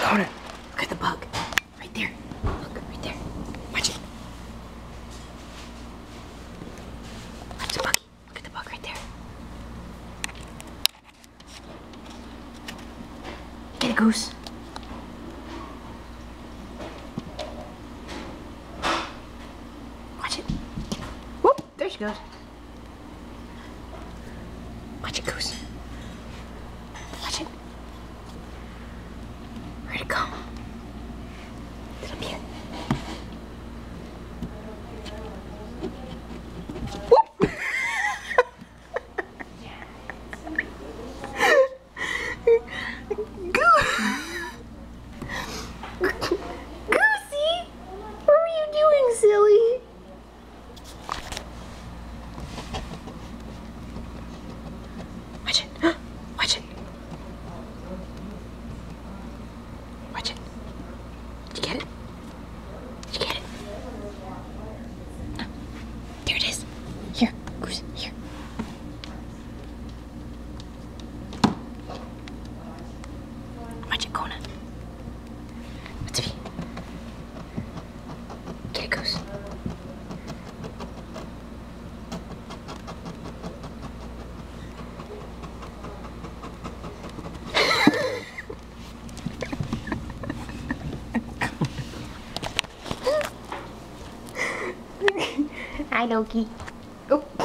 Kona, look at the bug. Right there. Look, right there. Watch it. Watch the buggy. Look at the bug right there. Get it, Goose. Watch it. Whoop, there she goes. Watch it, Goose. Watch it. Where'd it go? It's up here. Whoop! Goosey! What were you doing, silly? Watch it. Watch it. Watch it. Did you get it? Did you get it? No. There it is. Here, Goose, here. Watch it, Kona. What's it? Get it, Goose. Hi, Loki. Oh.